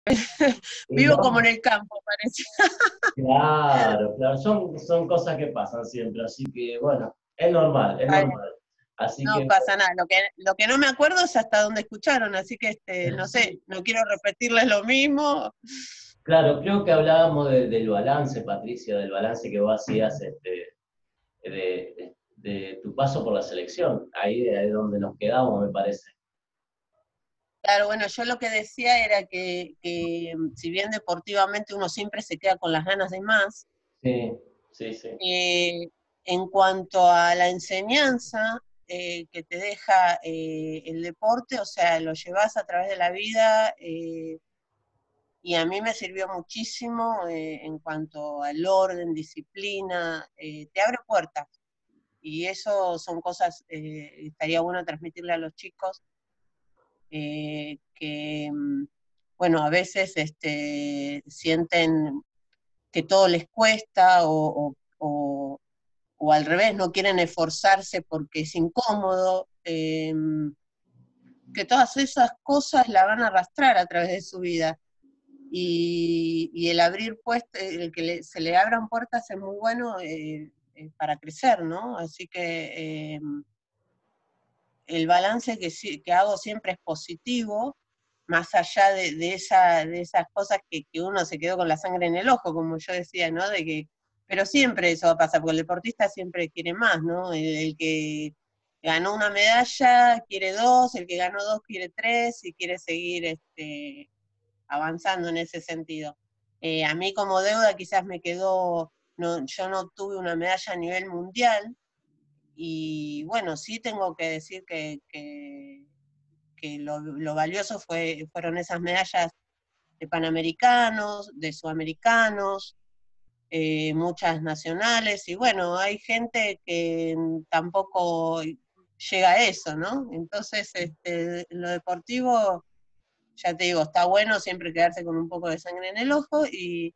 Y Vivo como en no, el campo, parece. claro, claro, son cosas que pasan siempre, así que bueno, es normal, es Ay, normal. Así no que pasa nada. Lo que no me acuerdo es hasta dónde escucharon, así que no sé, no quiero repetirles lo mismo. claro, creo que hablábamos del balance, Patricia, del balance que vos hacías de tu paso por la selección. Ahí es donde nos quedamos, me parece. Claro, bueno, yo lo que decía era que si bien deportivamente uno siempre se queda con las ganas de más, Sí, sí, sí. eh, en cuanto a la enseñanza que te deja el deporte, o sea, lo llevas a través de la vida y a mí me sirvió muchísimo en cuanto al orden, disciplina, te abre puertas y eso son cosas estaría bueno transmitirle a los chicos que, bueno, a veces sienten que todo les cuesta o al revés, no quieren esforzarse porque es incómodo, que todas esas cosas la van a arrastrar a través de su vida. Y el abrir puestas, el que se le abran puertas es muy bueno para crecer, ¿no? Así que el balance que hago siempre es positivo, más allá de esas cosas que uno se quedó con la sangre en el ojo, como yo decía, ¿no? Pero siempre eso va a pasar, porque el deportista siempre quiere más, ¿no? El que ganó una medalla quiere dos, el que ganó dos quiere tres y quiere seguir avanzando en ese sentido. A mí como deuda quizás me quedó, no, yo no tuve una medalla a nivel mundial, y bueno, sí tengo que decir que lo valioso fueron esas medallas de panamericanos, de sudamericanos, muchas nacionales, y bueno, hay gente que tampoco llega a eso, ¿no? Entonces, lo deportivo, ya te digo, está bueno siempre quedarse con un poco de sangre en el ojo, y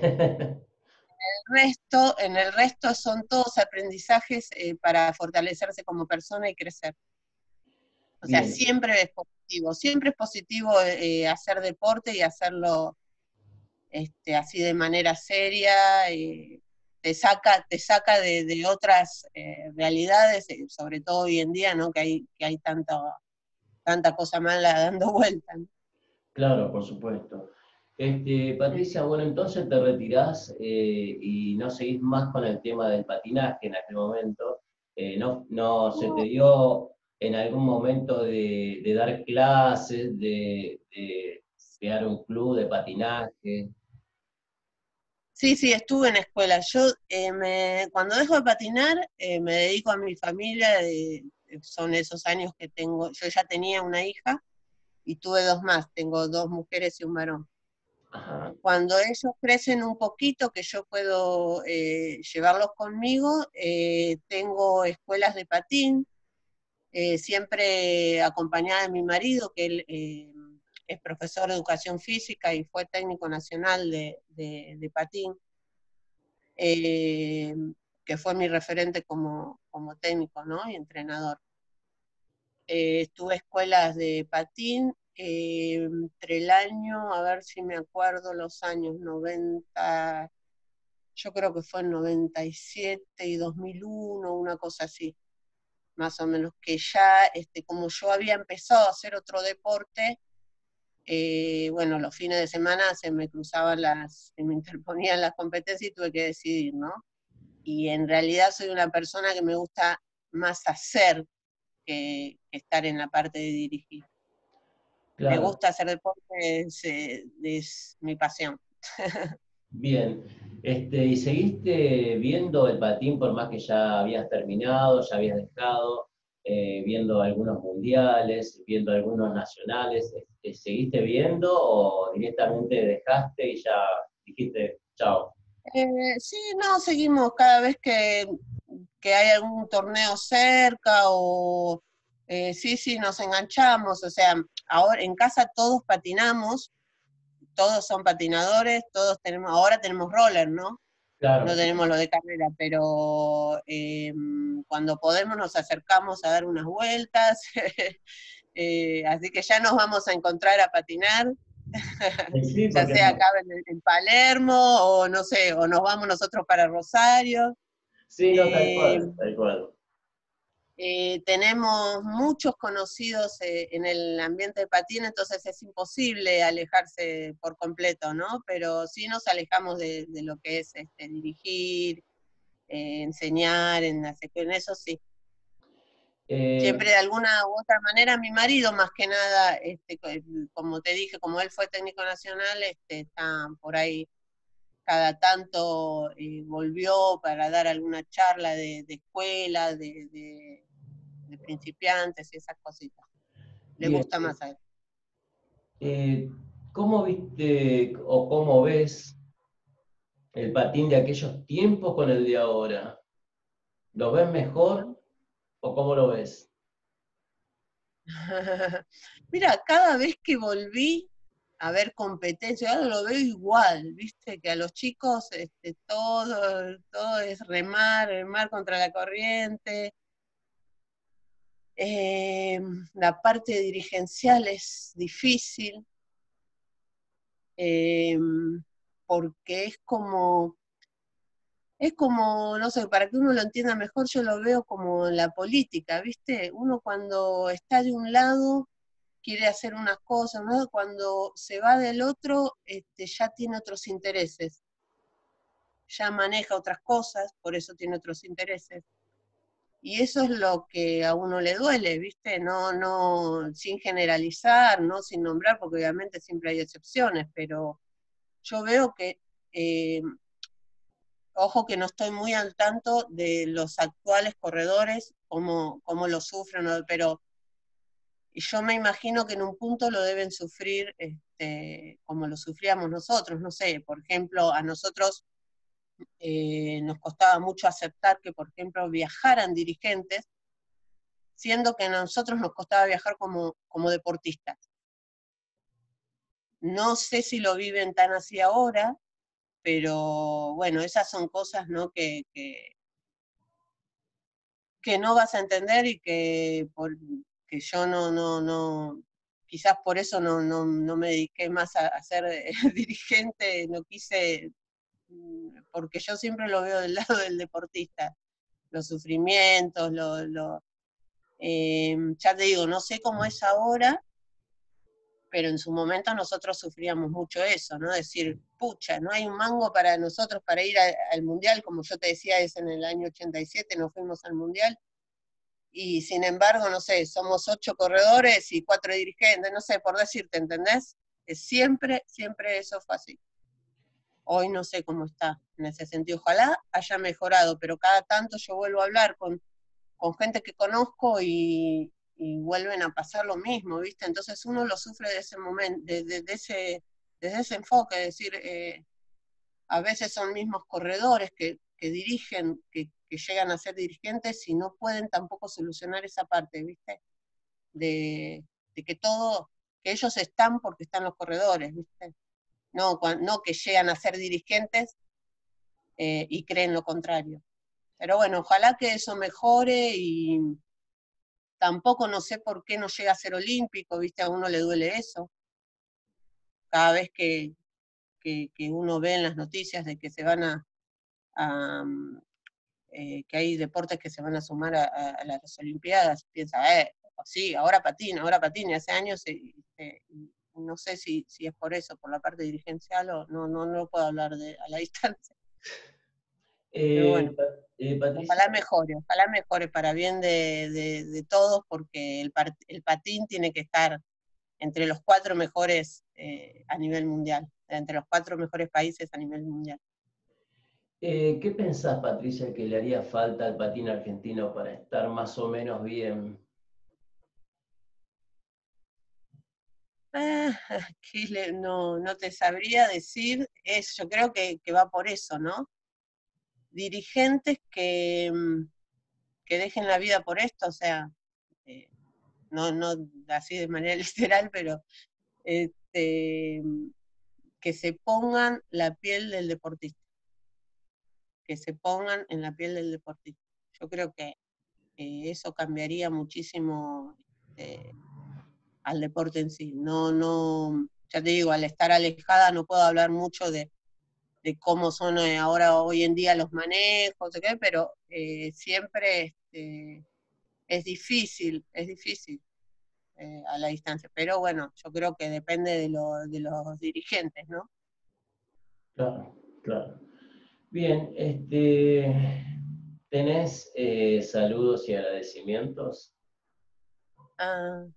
en el resto son todos aprendizajes para fortalecerse como persona y crecer. O sea, Bien, siempre es positivo hacer deporte y hacerlo así de manera seria, te saca de otras realidades, sobre todo hoy en día, ¿no? Que hay tanta cosa mala dando vuelta, ¿no? claro, por supuesto. Patricia, bueno, entonces te retirás y no seguís más con el tema del patinaje en aquel momento. No se te No, dio en algún momento de dar clases, de crear un club de patinaje. sí, sí, estuve en escuela. Yo cuando dejo de patinar me dedico a mi familia, son esos años que tengo, yo ya tenía una hija y tuve dos más, tengo dos mujeres y un varón. Ajá. Cuando ellos crecen un poquito, que yo puedo llevarlos conmigo, tengo escuelas de patín, siempre acompañada de mi marido, que él es profesor de educación física y fue técnico nacional de patín, eh, que fue mi referente como técnico, ¿no? Y entrenador. Estuve escuelas de patín entre el año, a ver si me acuerdo los años 90, yo creo que fue en 97 y 2001, una cosa así, más o menos, que ya, como yo había empezado a hacer otro deporte, bueno, los fines de semana se me interponían las competencias y tuve que decidir, ¿no? Y en realidad soy una persona que me gusta más hacer que estar en la parte de dirigir. Me Claro, gusta hacer deporte, es mi pasión. bien. ¿Y seguiste viendo el patín por más que ya habías terminado, ya habías dejado, viendo algunos mundiales, viendo algunos nacionales? ¿Seguiste viendo o directamente dejaste y ya dijiste chao? Sí, no, seguimos cada vez que hay algún torneo cerca o sí, sí, nos enganchamos, o sea, ahora en casa todos patinamos, todos son patinadores, ahora tenemos roller, ¿no? Claro, No sí. tenemos lo de carrera, pero cuando podemos nos acercamos a dar unas vueltas, así que ya nos vamos a encontrar a patinar. Sí, ya porque sea no. acá en Palermo, o no sé, o nos vamos nosotros para Rosario. Sí, no, tal Eh, cual, tal cual. Tenemos muchos conocidos en el ambiente de patín, entonces es imposible alejarse por completo, ¿no? Pero sí nos alejamos de lo que es dirigir, enseñar, en eso sí. Eh, Siempre de alguna u otra manera, mi marido más que nada, como te dije, como él fue técnico nacional, está por ahí cada tanto volvió para dar alguna charla de escuela, de principiantes y esas cositas. Le bien, gusta más a él. eh, ¿cómo viste o cómo ves el patín de aquellos tiempos con el de ahora? ¿Lo ves mejor o cómo lo ves? Mira, cada vez que volví a ver competencia, ahora lo veo igual, viste, que a los chicos todo es remar, remar contra la corriente. Eh, la parte dirigencial es difícil, eh, porque es como, no sé, para que uno lo entienda mejor, yo lo veo como en la política, ¿viste? Uno cuando está de un lado quiere hacer unas cosas, ¿no? Cuando se va del otro, ya tiene otros intereses, ya maneja otras cosas, por eso tiene otros intereses. Y eso es lo que a uno le duele, ¿viste? No, sin generalizar, no sin nombrar, porque obviamente siempre hay excepciones, pero yo veo que eh, ojo que no estoy muy al tanto de los actuales corredores, cómo lo sufren, pero yo me imagino que en un punto lo deben sufrir como lo sufríamos nosotros, no sé, por ejemplo, a nosotros nos costaba mucho aceptar que, por ejemplo, viajaran dirigentes, siendo que a nosotros nos costaba viajar como deportistas. No sé si lo viven tan así ahora, pero bueno, esas son cosas, ¿no? Que no vas a entender y que yo no, quizás por eso no me dediqué más a ser dirigente, no quise, porque yo siempre lo veo del lado del deportista, los sufrimientos, ya te digo, no sé cómo es ahora, pero en su momento nosotros sufríamos mucho eso, ¿no? Decir, pucha, no hay un mango para nosotros para ir al Mundial, como yo te decía, es en el año 87, nos fuimos al Mundial, y sin embargo, no sé, somos 8 corredores y 4 dirigentes, no sé, por decirte, ¿entendés? Siempre eso fue así. Hoy no sé cómo está en ese sentido. Ojalá haya mejorado, pero cada tanto yo vuelvo a hablar con gente que conozco y vuelven a pasar lo mismo, ¿viste? Entonces uno lo sufre de ese momento, desde ese enfoque, es decir, a veces son mismos corredores que dirigen, que llegan a ser dirigentes y no pueden tampoco solucionar esa parte, ¿viste? De que todo, que ellos están porque están los corredores, ¿viste? No que llegan a ser dirigentes y creen lo contrario. Pero bueno, ojalá que eso mejore y tampoco no sé por qué no llega a ser olímpico, ¿viste? A uno le duele eso. Cada vez que uno ve en las noticias de que se van a que hay deportes que se van a sumar a las Olimpiadas, piensa, sí, ahora patina, hace años, no sé si es por eso, por la parte dirigencial, o no puedo hablar a la distancia, pero bueno, Patricia, ojalá mejore para bien de todos, porque el patín tiene que estar entre los 4 mejores a nivel mundial, entre los 4 mejores países a nivel mundial. ¿qué pensás, Patricia, que le haría falta al patín argentino para estar más o menos bien? Ah, no te sabría decir, yo creo que va por eso, ¿no? Dirigentes que dejen la vida por esto, o sea, eh, no así de manera literal, pero este, que se pongan la piel del deportista, que se pongan en la piel del deportista. Yo creo que eso cambiaría muchísimo al deporte en sí. No, ya te digo, al estar alejada no puedo hablar mucho de cómo son ahora hoy en día los manejos, ¿ok? Pero siempre es difícil a la distancia. Pero bueno, yo creo que depende de los dirigentes, ¿no? Claro, claro. Bien, ¿tenés saludos y agradecimientos? Ah,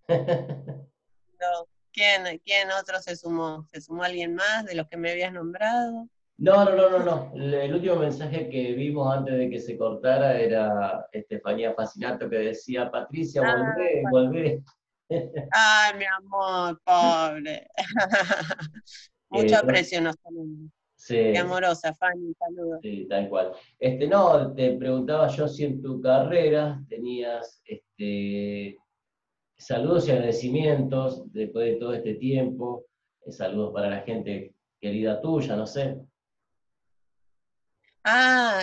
no. ¿Quién otro se sumó? ¿Se sumó alguien más de los que me habías nombrado? No, no, no, no, no. El último mensaje que vimos antes de que se cortara era Estefanía Fascinato que decía, Patricia, Ah, volvé, volvé. ay, mi amor, pobre. Mucho No, aprecio nos tenemos. Qué sí, amorosa, Fanny, saludos. sí, tal cual. No, te preguntaba yo si en tu carrera tenías saludos y agradecimientos después de todo este tiempo, saludos para la gente querida tuya, no sé. Ah,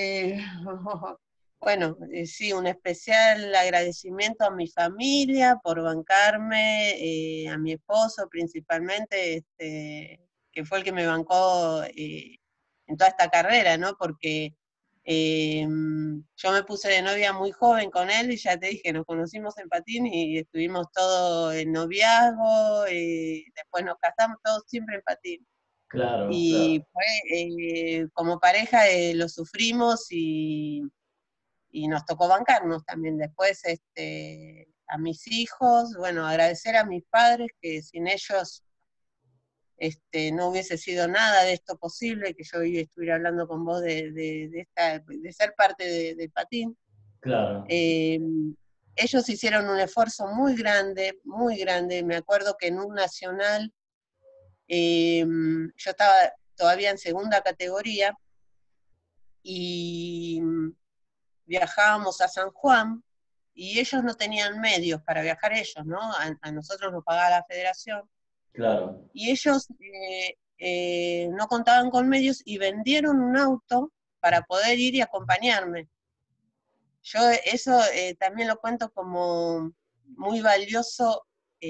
bueno, sí, un especial agradecimiento a mi familia por bancarme, a mi esposo principalmente, que fue el que me bancó en toda esta carrera, ¿no? Porque yo me puse de novia muy joven con él y ya te dije, nos conocimos en patín y estuvimos todos en noviazgo, después nos casamos todos siempre en patín Claro, claro, y fue, como pareja lo sufrimos y nos tocó bancarnos también. Después a mis hijos, bueno, agradecer a mis padres que sin ellos no hubiese sido nada de esto posible, que yo hoy estuviera hablando con vos de ser parte del patín. claro, Eh, ellos hicieron un esfuerzo muy grande, muy grande. Me acuerdo que en un nacional yo estaba todavía en segunda categoría y viajábamos a San Juan y ellos no tenían medios para viajar ellos, ¿no? A nosotros nos pagaba la federación claro. y ellos no contaban con medios y vendieron un auto para poder ir y acompañarme. Yo eso también lo cuento como muy valioso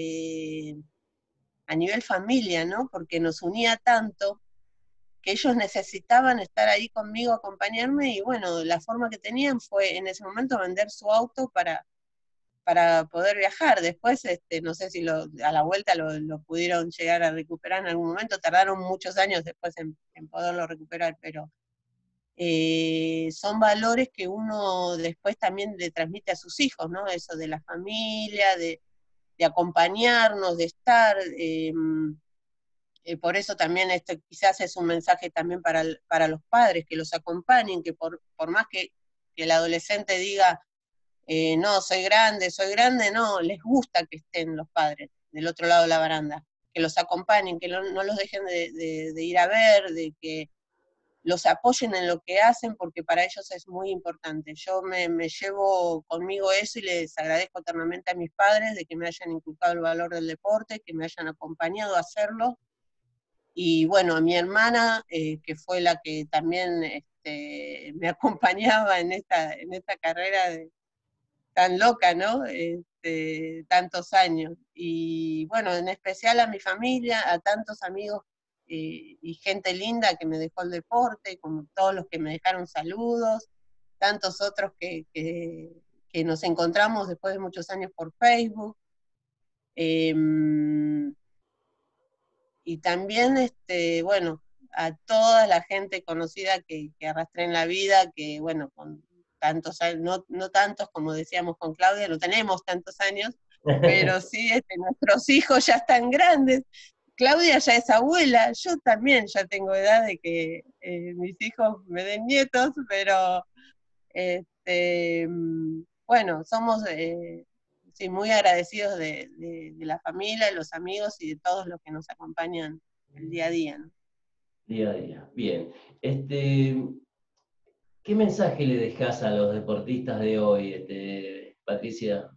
a nivel familia, ¿no? Porque nos unía tanto que ellos necesitaban estar ahí conmigo, acompañarme, y bueno, la forma que tenían fue en ese momento vender su auto para poder viajar. Después, no sé si a la vuelta lo pudieron llegar a recuperar en algún momento, tardaron muchos años después en poderlo recuperar, pero son valores que uno después también le transmite a sus hijos, ¿no? Eso de la familia, de acompañarnos, de estar. Por eso también esto quizás es un mensaje también para los padres, que los acompañen, que por más que el adolescente diga, no, soy grande, no, les gusta que estén los padres del otro lado de la baranda, que los acompañen, que no los dejen de ir a ver, de que los apoyen en lo que hacen, porque para ellos es muy importante. Yo me llevo conmigo eso y les agradezco eternamente a mis padres de que me hayan inculcado el valor del deporte, que me hayan acompañado a hacerlo, y bueno, a mi hermana, que fue la que también me acompañaba en esta carrera tan loca, ¿no? Tantos años. Y bueno, en especial a mi familia, a tantos amigos y gente linda que me dejó el deporte, como todos los que me dejaron saludos, tantos otros que nos encontramos después de muchos años por Facebook. Eh, y también, bueno, a toda la gente conocida que arrastré en la vida, que bueno, con tantos años, no tantos como decíamos con Claudia, no tenemos tantos años, pero sí nuestros hijos ya están grandes. Claudia ya es abuela, yo también ya tengo edad de que mis hijos me den nietos, pero bueno, somos sí, muy agradecidos de la familia, de los amigos y de todos los que nos acompañan el día a día, ¿no? Día a día. Bien. ¿Qué mensaje le dejas a los deportistas de hoy, Patricia?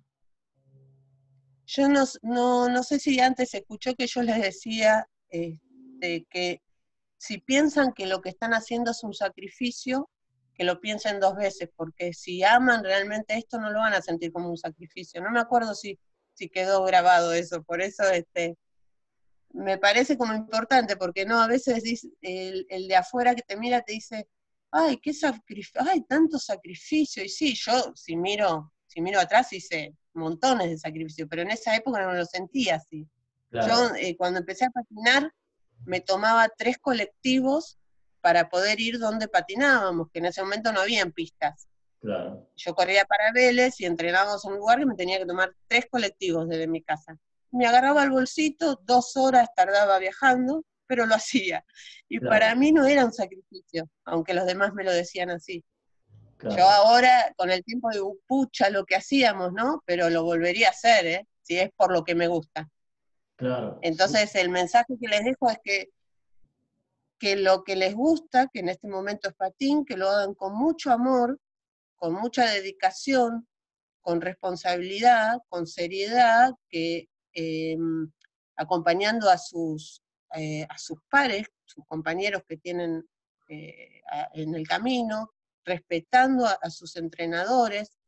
Yo no sé si antes escuchó que yo les decía que si piensan que lo que están haciendo es un sacrificio, que lo piensen dos veces, porque si aman realmente esto no lo van a sentir como un sacrificio. No me acuerdo si quedó grabado eso, por eso me parece como importante, porque no, a veces el de afuera que te mira te dice, ay, qué sacrificio, ay, tanto sacrificio, y sí, yo si miro atrás hice montones de sacrificios, pero en esa época no lo sentía así. Claro, Yo cuando empecé a patinar, me tomaba 3 colectivos para poder ir donde patinábamos, que en ese momento no habían pistas. claro, Yo corría para Vélez y entrenábamos en un lugar que me tenía que tomar 3 colectivos desde mi casa. Me agarraba el bolsito, 2 horas tardaba viajando, pero lo hacía. Y para claro, mí no era un sacrificio, aunque los demás me lo decían así. Yo claro, ahora, con el tiempo, digo, pucha, lo que hacíamos, ¿no? Pero lo volvería a hacer, ¿eh? Si es por lo que me gusta. claro, sí, Entonces, el mensaje que les dejo es que lo que les gusta, que en este momento es patín, que lo hagan con mucho amor, con mucha dedicación, con responsabilidad, con seriedad, que acompañando a sus pares, sus compañeros que tienen en el camino, respetando a sus entrenadores,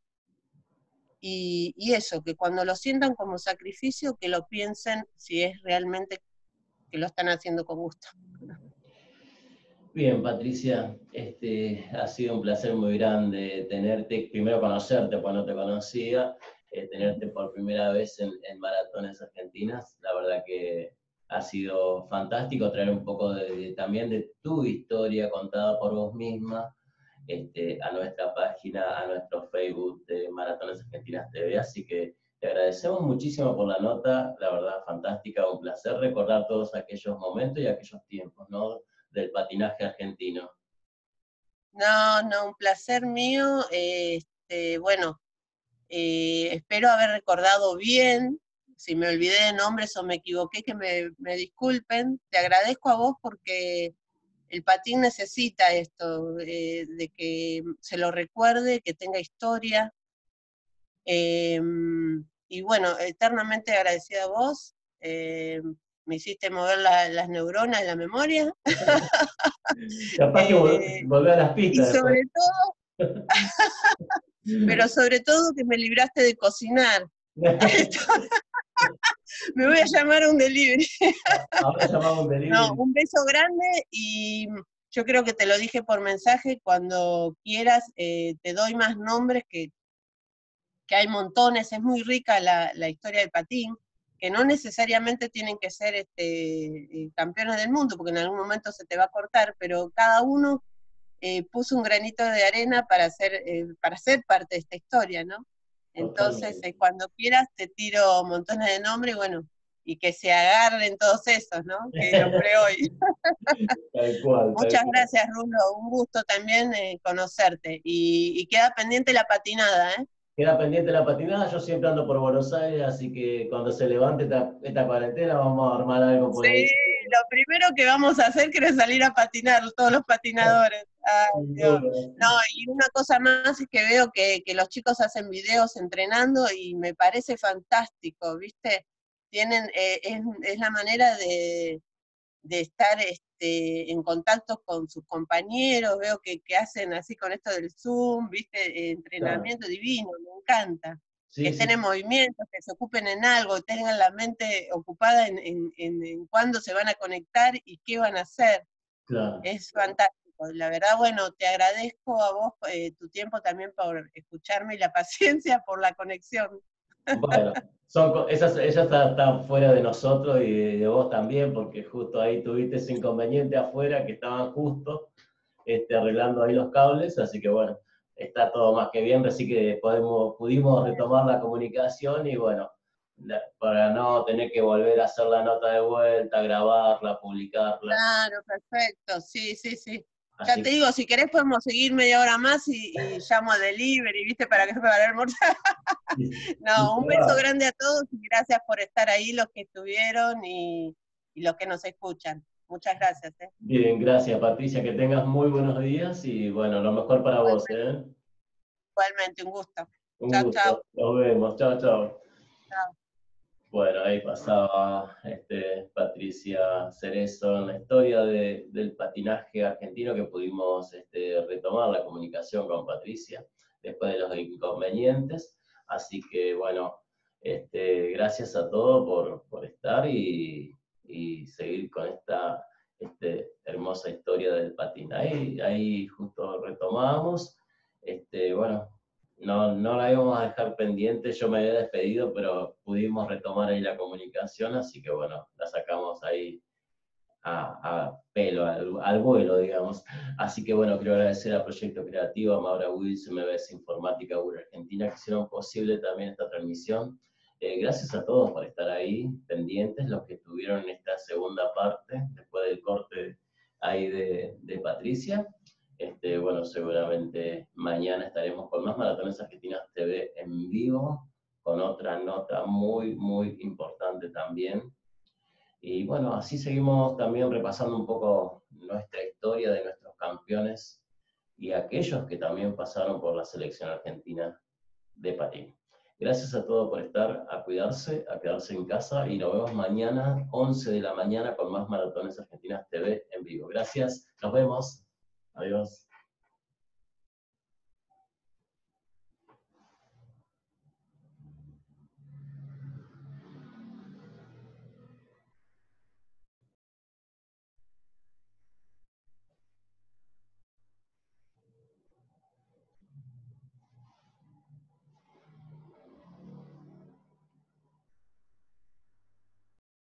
y eso, que cuando lo sientan como sacrificio, que lo piensen si es realmente que lo están haciendo con gusto. bien, Patricia, ha sido un placer muy grande tenerte, primero conocerte, pues no te conocía, tenerte por primera vez en Maratones Argentinas. La verdad que ha sido fantástico traer un poco también de tu historia contada por vos misma a nuestra página, a nuestro Facebook de Maratones Argentinas TV. Así que te agradecemos muchísimo por la nota, la verdad fantástica, un placer recordar todos aquellos momentos y aquellos tiempos, ¿no? Del patinaje argentino. No, no, un placer mío. Bueno, espero haber recordado bien. Si me olvidé de nombres o me equivoqué, que me disculpen. Te agradezco a vos porque el patín necesita esto, de que se lo recuerde, que tenga historia. Eh, y bueno, eternamente agradecida a vos. Me hiciste mover las neuronas de la memoria. Capaz que Eh, volver a las y pistas después. sobre todo, pero sobre todo que me libraste de cocinar. Me voy a llamar a un delivery. Ahora llamamos un No, delivery. un beso grande y yo creo que te lo dije por mensaje, cuando quieras te doy más nombres que hay montones, es muy rica la historia del patín, que no necesariamente tienen que ser campeones del mundo, porque en algún momento se te va a cortar, pero cada uno puso un granito de arena para ser parte de esta historia, ¿no? Entonces, Totalmente. cuando quieras te tiro montones de nombres, y bueno, y que se agarren todos esos, ¿no? Que nombré hoy. Tal cual, tal Muchas cual. gracias, Rulo, un gusto también conocerte. Y queda pendiente la patinada, ¿eh? Queda pendiente la patinada, yo siempre ando por Buenos Aires, así que cuando se levante esta cuarentena vamos a armar algo por Sí, ahí. lo primero que vamos a hacer es salir a patinar, todos los patinadores. Ay, Sin Dios. duda. No, y una cosa más es que veo que los chicos hacen videos entrenando y me parece fantástico, ¿viste? Es la manera de estar en contacto con sus compañeros, veo que hacen así con esto del Zoom, ¿viste? Claro. Entrenamiento divino, me encanta. Que Sí, sí, estén en sí, movimiento, que se ocupen en algo, tengan la mente ocupada en cuándo se van a conectar y qué van a hacer. claro. Es fantástico. La verdad, bueno, te agradezco a vos tu tiempo también por escucharme y la paciencia por la conexión. Bueno, ella está fuera de nosotros y de vos también, porque justo ahí tuviste ese inconveniente afuera que estaban justo arreglando ahí los cables, así que bueno, está todo más que bien, así que pudimos retomar la comunicación y bueno, para no tener que volver a hacer la nota de vuelta, grabarla, publicarla. Claro, perfecto, sí, sí, sí. Ya Así te digo, si querés podemos seguir media hora más y llamo a delivery, ¿viste? Para que para almorzar. que No, un beso grande a todos y gracias por estar ahí, los que estuvieron y los que nos escuchan. Muchas gracias, ¿eh? bien, gracias Patricia, que tengas muy buenos días y bueno, lo mejor para vos, Igualmente, ¿eh? igualmente, un gusto. Un Chao, gusto, chao. nos vemos, chao, chao. Chao. Bueno, ahí pasaba Patricia Cerezo en la historia del patinaje argentino que pudimos retomar la comunicación con Patricia después de los inconvenientes. Así que bueno, gracias a todos por estar y y seguir con esta hermosa historia del patín. Ahí justo retomamos, bueno, no la íbamos a dejar pendiente, yo me había despedido, pero pudimos retomar ahí la comunicación, así que bueno, la sacamos ahí a pelo, al vuelo, digamos. Así que bueno, quiero agradecer a Proyecto Creativo, a Maura Wills, MBS Informática Argentina, que hicieron posible también esta transmisión. Gracias a todos por estar ahí, pendientes, los que estuvieron en esta segunda parte, después del corte ahí de Patricia. Bueno, seguramente mañana estaremos con más Maratones Argentinas TV en vivo, con otra nota muy, muy importante también. Y bueno, así seguimos también repasando un poco nuestra historia de nuestros campeones y aquellos que también pasaron por la selección argentina de patín. Gracias a todos por estar, a cuidarse, a quedarse en casa y nos vemos mañana, 11 de la mañana, con más Maratones Argentinas TV en vivo. Gracias, nos vemos. Adiós.